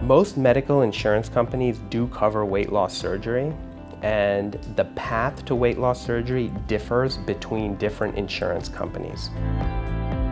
Most medical insurance companies do cover weight loss surgery, and the path to weight loss surgery differs between different insurance companies.